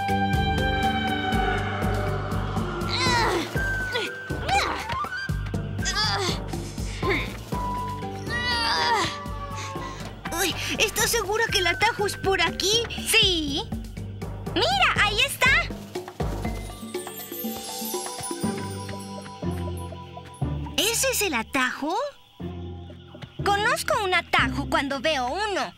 Uy, ¿estás segura que el atajo es por aquí? Sí. Mira, ahí está. ¿Ese es el atajo? Conozco un atajo cuando veo uno.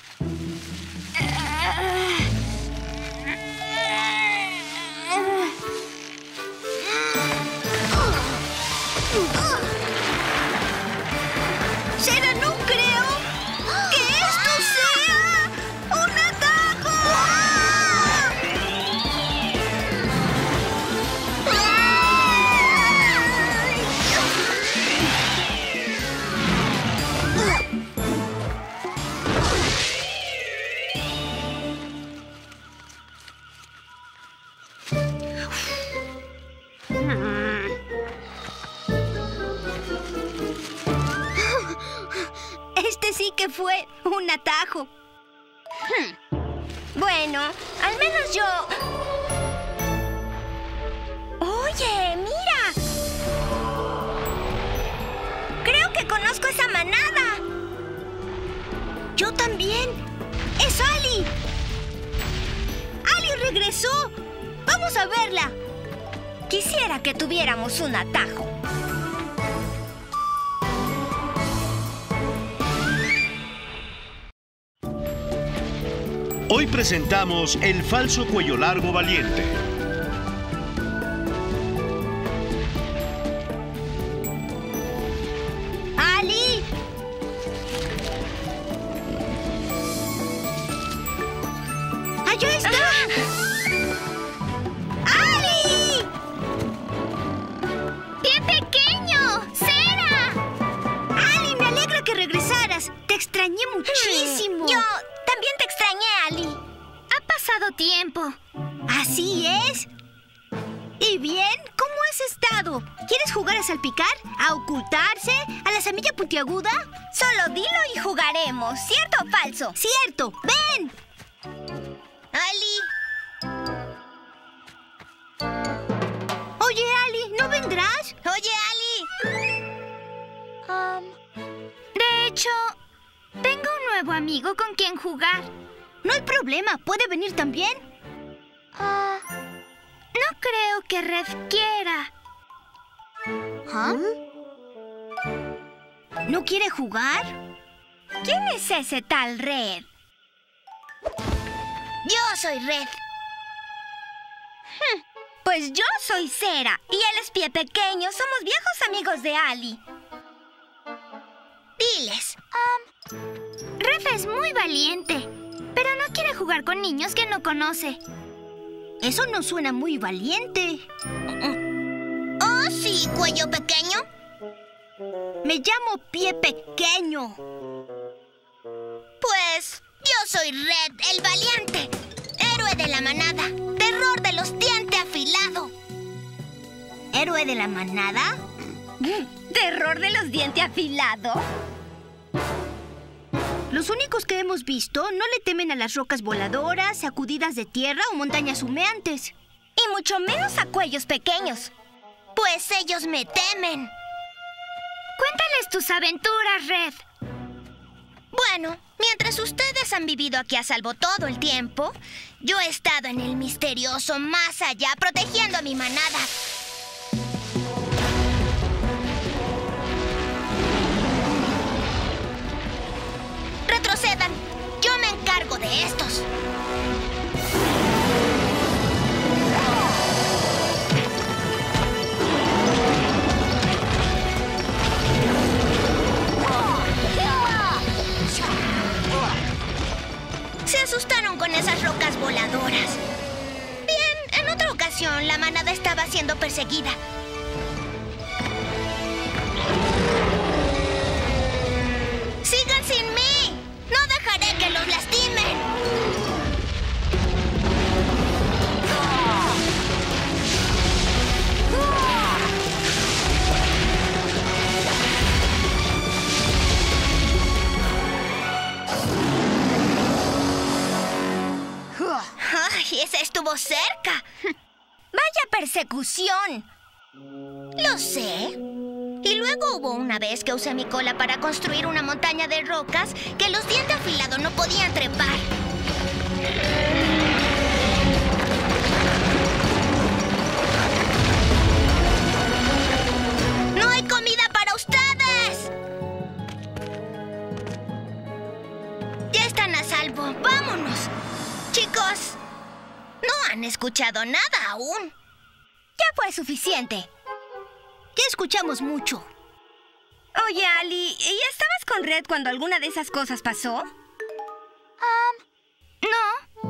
¡Sera, no creo que esto sea un atajo! Este sí que fue un atajo. Bueno, al menos yo... ¡Oye, mira! Creo que conozco esa manada. Yo también. ¡Es Ali! ¡Ali regresó! ¡Vamos a verla! Quisiera que tuviéramos un atajo. Hoy presentamos el falso cuello largo valiente. ¡Ali! ¡Allá está! ¡Ali! ¡Pie pequeño! ¡Sera! ¡Ali, me alegra que regresaras! Te extrañé muchísimo. Yo también te extrañé, Ali. Ha pasado tiempo. ¿Así es? ¿Y bien? ¿Cómo has estado? ¿Quieres jugar a salpicar? ¿A ocultarse? ¿A la semilla puntiaguda? Solo dilo y jugaremos. ¿Cierto o falso? ¡Cierto! ¡Ven! Ali. Oye, Ali, ¿no vendrás? Oye, Ali. De hecho, tengo un nuevo amigo con quien jugar. No hay problema. ¿Puede venir también? No creo que Red quiera. ¿Ah? ¿No quiere jugar? ¿Quién es ese tal Red? Yo soy Red. Pues yo soy Sera y él es Pie Pequeño. Somos viejos amigos de Ali. Diles. Red es muy valiente, pero no quiere jugar con niños que no conoce. Eso no suena muy valiente. ¿Oh, sí, cuello pequeño? Me llamo Pie Pequeño. Pues yo soy Red, el valiente. Héroe de la manada. Terror de los dientes afilados. ¿Héroe de la manada? ¿Terror de los dientes afilados? Los únicos que hemos visto no le temen a las rocas voladoras, sacudidas de tierra o montañas humeantes. Y mucho menos a cuellos pequeños. Pues ellos me temen. Cuéntales tus aventuras, Red. Bueno, mientras ustedes han vivido aquí a salvo todo el tiempo, yo he estado en el misterioso más allá protegiendo a mi manada. Retrocedan. Yo me encargo de estos. Se asustaron con esas rocas voladoras. Bien, en otra ocasión la manada estaba siendo perseguida. ¡Sigan sin mí! ¡No dejaré que los lastimen! ¡Ay, esa estuvo cerca! ¡Vaya persecución! Lo sé. Y luego hubo una vez que usé mi cola para construir una montaña de rocas que los dientes afilados no podían trepar. ¡No hay comida para ustedes! Ya están a salvo. ¡Vámonos! Chicos, no han escuchado nada aún. Ya fue suficiente. Ya escuchamos mucho. Oye, Ali, ¿y estabas con Red cuando alguna de esas cosas pasó? No.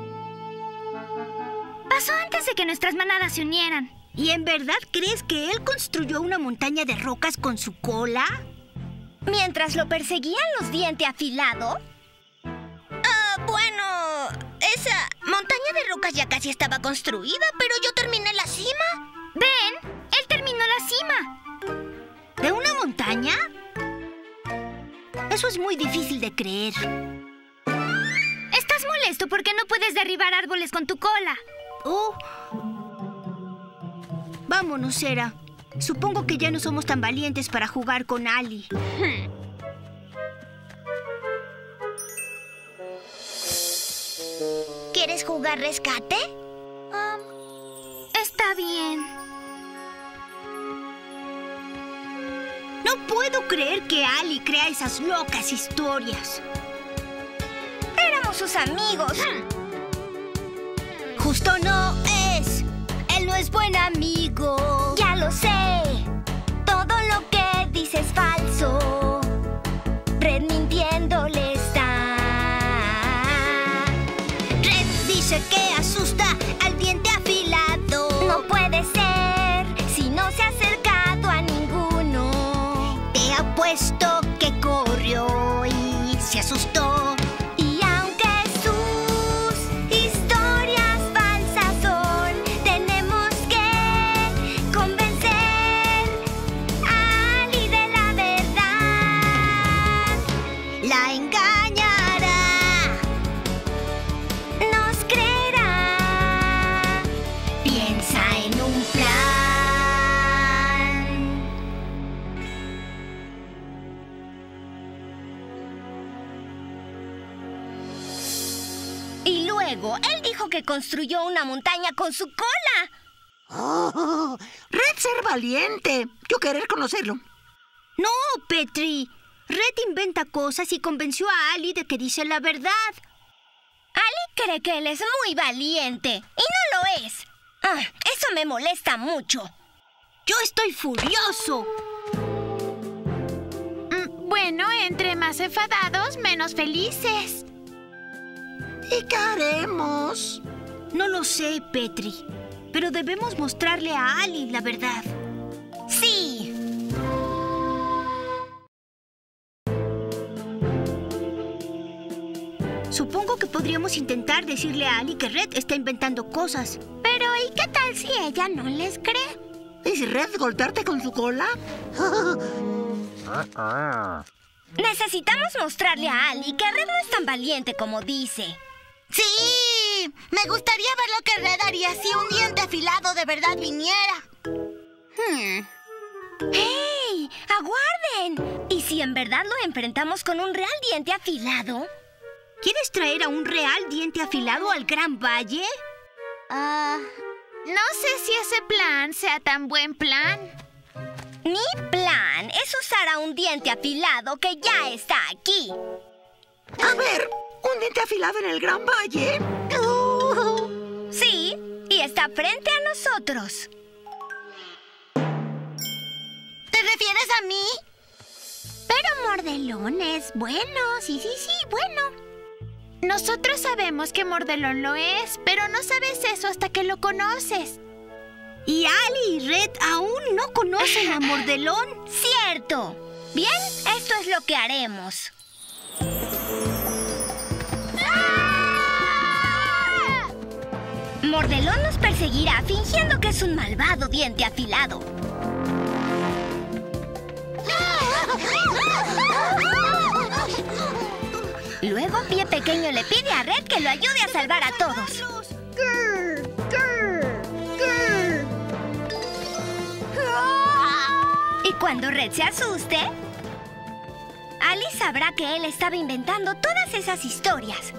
Pasó antes de que nuestras manadas se unieran. ¿Y en verdad crees que él construyó una montaña de rocas con su cola? ¿Mientras lo perseguían los dientes afilados? Bueno, esa montaña de rocas ya casi estaba construida, pero yo terminé la cima. ¿Ven? Él terminó la cima. ¿De una montaña? Eso es muy difícil de creer. Estás molesto porque no puedes derribar árboles con tu cola. Oh. Vámonos, Sera. Supongo que ya no somos tan valientes para jugar con Ali. ¿Quieres jugar rescate? Está bien. No puedo creer que Ali crea esas locas historias. Éramos sus amigos. Justo no es. Él no es buen amigo. Ya lo sé. Todo lo que dice es falso. Red mintiéndole está. Red dice que asusta al diente afilado. No puede ser si no se ha acercado a ninguno. Te apuesto que corrió y se asustó. Y aunque sus historias falsas son, tenemos que convencer a Ali de la verdad. La engañará. Nos creerá. Piensa en un plan. Y luego, él dijo que construyó una montaña con su cola. Oh, Red ser valiente. Yo querer conocerlo. No, Petri. Red inventa cosas y convenció a Ali de que dice la verdad. Ali cree que él es muy valiente y no lo es. Eso me molesta mucho. Yo estoy furioso. Bueno, entre más enfadados, menos felices. ¿Y qué haremos? No lo sé, Petri. Pero debemos mostrarle a Ali la verdad. Sí. Supongo que podríamos intentar decirle a Ali que Red está inventando cosas. Pero ¿y qué tal si ella no les cree? ¿Y si Red golpearte con su cola? Necesitamos mostrarle a Ali que Red no es tan valiente como dice. ¡Sí! Me gustaría ver lo que Red haría si un diente afilado de verdad viniera. ¡Hey! ¡Aguarden! ¿Y si en verdad lo enfrentamos con un real diente afilado? ¿Quieres traer a un real diente afilado al Gran Valle? No sé si ese plan sea tan buen plan. Mi plan es usar a un diente afilado que ya está aquí. A ver, ¿un diente afilado en el Gran Valle? Sí, y está frente a nosotros. ¿Te refieres a mí? Pero Mordelón es bueno, sí, bueno. Nosotros sabemos que Mordelón lo es, pero no sabes eso hasta que lo conoces. Y Ali y Red aún no conocen a Mordelón. ¡Cierto! Bien, esto es lo que haremos. Mordelón nos perseguirá fingiendo que es un malvado diente afilado. Luego Luego, Pie Pequeño le pide a Red que lo ayude a salvar a todos. Y cuando Red se asuste, Alice sabrá que él estaba inventando todas esas historias.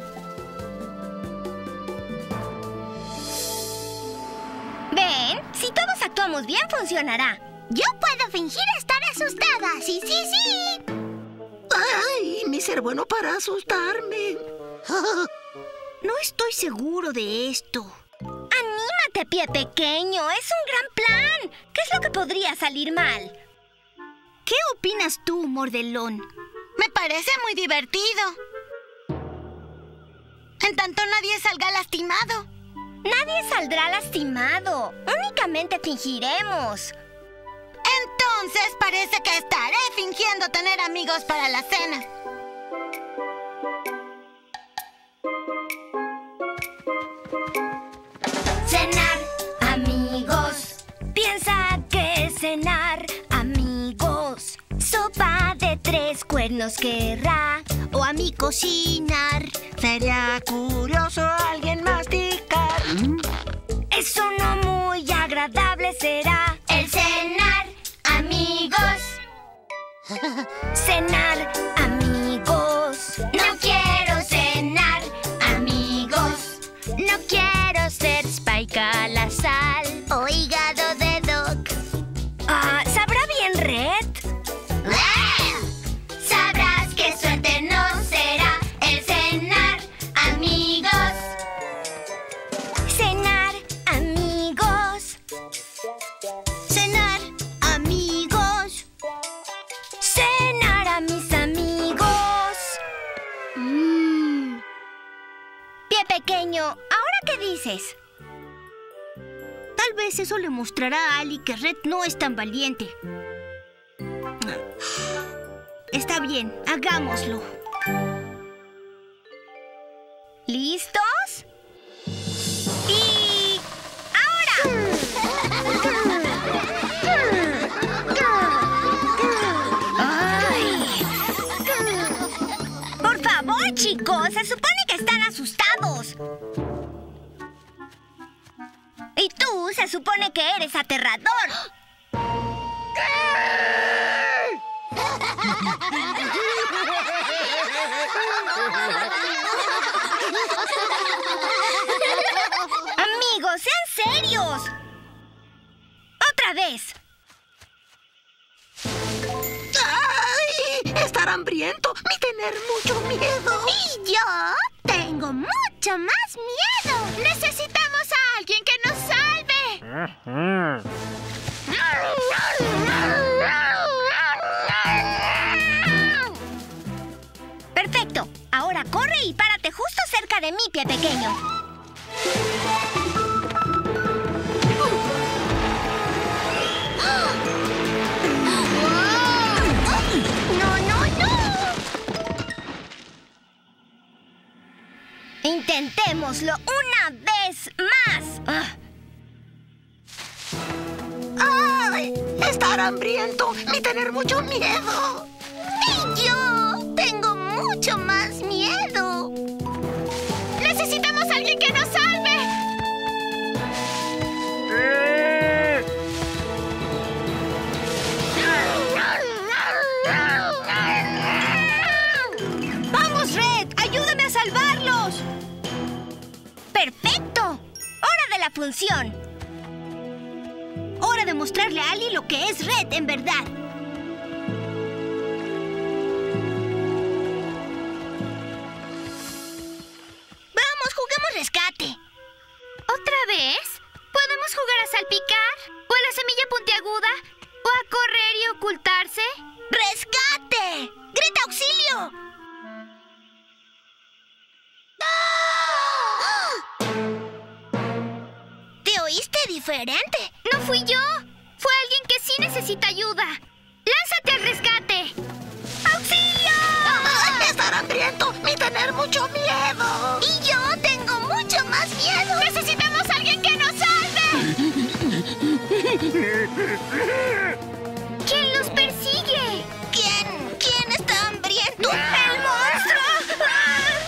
¿Ven? Si todos actuamos bien, funcionará. Yo puedo fingir estar asustada. Sí, sí, sí. ¡Ay! Ni ser bueno para asustarme. No estoy seguro de esto. Anímate, Pie Pequeño. Es un gran plan. ¿Qué es lo que podría salir mal? ¿Qué opinas tú, Mordelón? Me parece muy divertido. En tanto nadie salga lastimado. Nadie saldrá lastimado. Únicamente fingiremos. Entonces parece que estaré fingiendo tener amigos para la cena. Cenar, amigos. Piensa que cenar, amigos. Sopa de 3 cuernos querrá. O a mí cocinar. Sería curioso alguien masticar. Eso no muy agradable será. El cenar, amigos. Cenar, amigos. No quiero cenar, amigos. No quiero ser Spike a la sal. O hígado de Doc. ¿Sabrá bien Red? Sabrás que suerte no será el cenar, amigos. Cenar, amigos. Cenar, amigos. Cenar a mis amigos. Pie Pequeño, ¿ahora qué dices? Tal vez eso le mostrará a Ali que Red no es tan valiente. Está bien, hagámoslo. ¿Listos? ¡Y ahora! ¡Ay! Por favor, chicos, se supone que están asustados. Y tú se supone que eres aterrador. Amigos, sean serios. Otra vez. ¡Ay! Estar hambriento ni tener mucho miedo. Y yo tengo mucho más miedo. Necesitamos a alguien que nos salve. Perfecto. Ahora corre y párate justo cerca de mí, Pie Pequeño. ¡No, no, no! Intentémoslo una vez más. ¡Ay! Estar hambriento ni tener mucho miedo. Y yo tengo mucho más miedo. Necesitamos a alguien que nos salve. ¡Vamos, Red! ¡Ayúdame a salvarlos! ¡Perfecto! ¡Hora de la función! Hora de mostrarle a Ali lo que es Red en verdad. Vamos, juguemos rescate. ¿Otra vez? ¿Podemos jugar a salpicar? ¿O a la semilla puntiaguda? ¿O a correr y ocultarse? ¡Rescate! ¡Grita auxilio! ¿Te oíste diferente? No fui yo. Fue alguien que sí necesita ayuda. ¡Lánzate al rescate! ¡Auxilio! ¡Ay! Estar hambriento ni tener mucho miedo. Y yo tengo mucho más miedo. ¡Necesitamos a alguien que nos salve! ¿Quién los persigue? ¿Quién está hambriento? ¡El monstruo!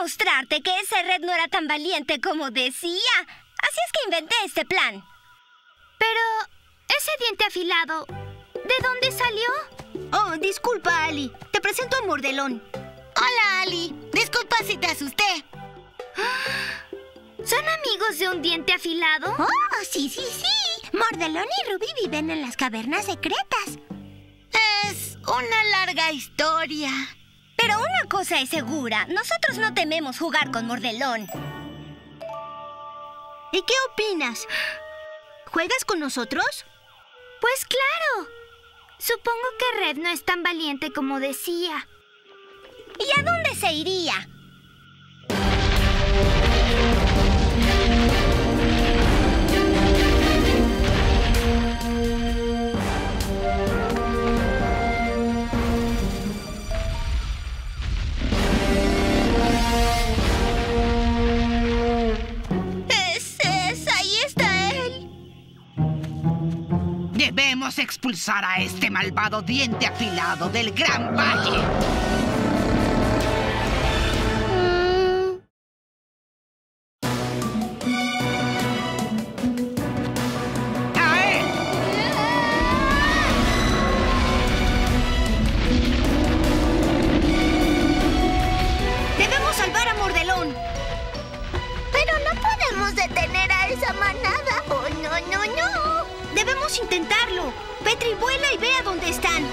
demostrarte que ese Red no era tan valiente como decía. Así es que inventé este plan. Pero, ese diente afilado, ¿de dónde salió? Oh, disculpa, Ali. Te presento a Mordelón. Hola, Ali. Disculpa si te asusté. ¿Son amigos de un diente afilado? Oh, sí, sí, sí. Mordelón y Ruby viven en las cavernas secretas. Es una larga historia. Pero una cosa es segura. Nosotros no tememos jugar con Mordelón. ¿Y qué opinas? ¿Juegas con nosotros? Pues claro. Supongo que Red no es tan valiente como decía. ¿Y a dónde se iría? Ahí está él. Debemos expulsar a este malvado diente afilado del Gran Valle. ¡A él! ¡Debemos salvar a Mordelón! Pero no podemos detener a esa manada. ¡Oh, no, no, no! Debemos intentarlo. Petri, vuela y ve a dónde están.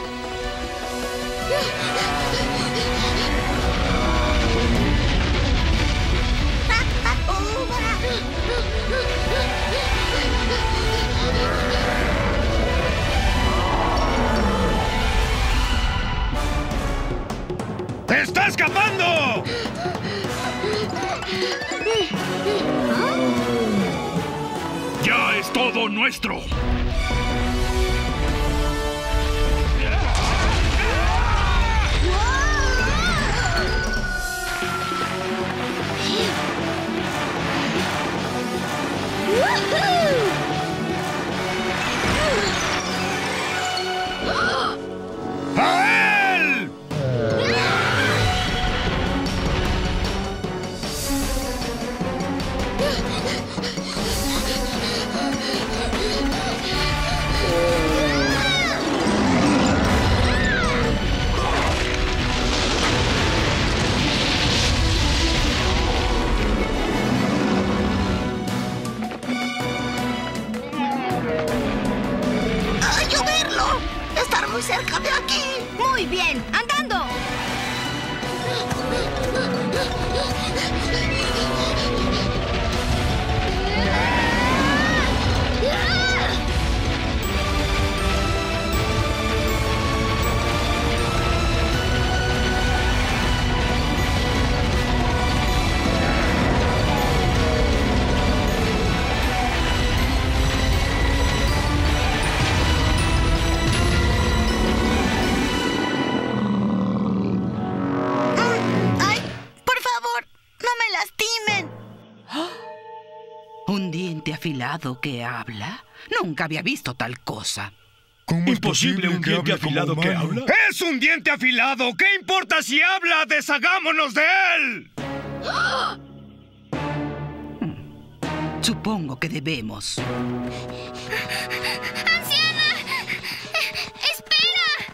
¡Te está escapando! ¡Ya es todo nuestro! ¡A él! ¡A lloverlo! ¡Estar muy cerca de aquí! Muy bien, andando. ¡Ay! Por favor, no me lastimen. ¿Un diente afilado que habla? Nunca había visto tal cosa. ¿Cómo es ¿Imposible un posible diente hable como afilado que humano? habla? ¡Es un diente afilado! ¿Qué importa si habla? ¡Deshagámonos de él! Supongo que debemos. ¡Anciana! ¡Espera!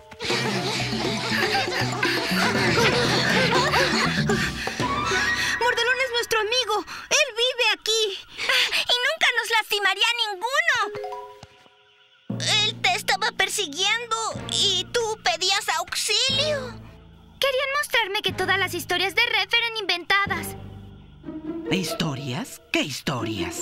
Mordelón es nuestro amigo. Él vive aquí. Y nunca nos lastimaría a ninguno. Él te estaba persiguiendo y tú pedías auxilio. Querían mostrarme que todas las historias de Red eran inventadas. ¿Historias? ¿Qué historias?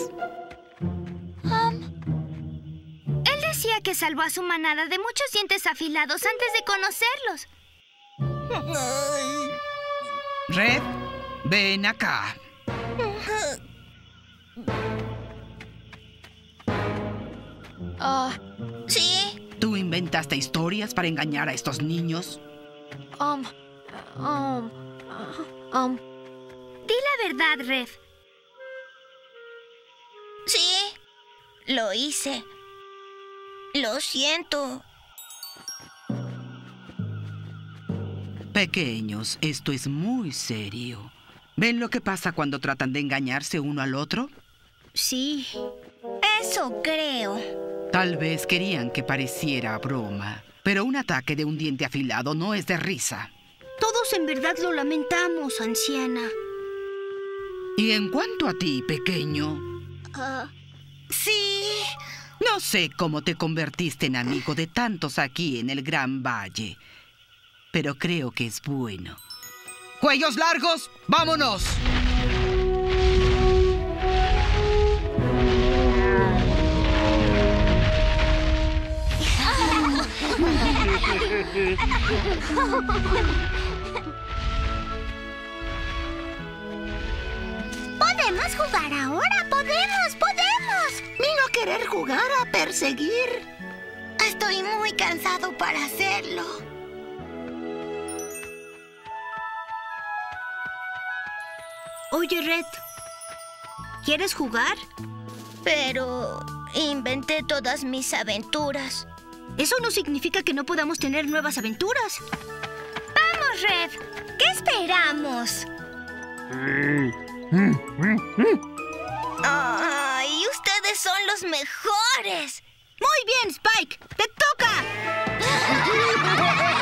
Él decía que salvó a su manada de muchos dientes afilados antes de conocerlos. Red, ven acá. Sí. ¿Tú inventaste historias para engañar a estos niños? Di la verdad, Red. Sí. Lo hice. Lo siento. Pequeños, esto es muy serio. ¿Ven lo que pasa cuando tratan de engañarse uno al otro? Sí. Eso creo. Tal vez querían que pareciera broma, pero un ataque de un diente afilado no es de risa. Todos en verdad lo lamentamos, anciana. Y en cuanto a ti, pequeño, Sí. no sé cómo te convertiste en amigo de tantos aquí en el Gran Valle, pero creo que es bueno. ¡Cuellos largos! ¡Vámonos! ¿Podemos jugar ahora? ¡Podemos! Vino a querer jugar a perseguir. Estoy muy cansado para hacerlo. Oye, Red, ¿quieres jugar? Pero inventé todas mis aventuras. Eso no significa que no podamos tener nuevas aventuras. ¡Vamos, Red! ¿Qué esperamos? ¡Ay, ustedes son los mejores! Muy bien, Spike. ¡Te toca!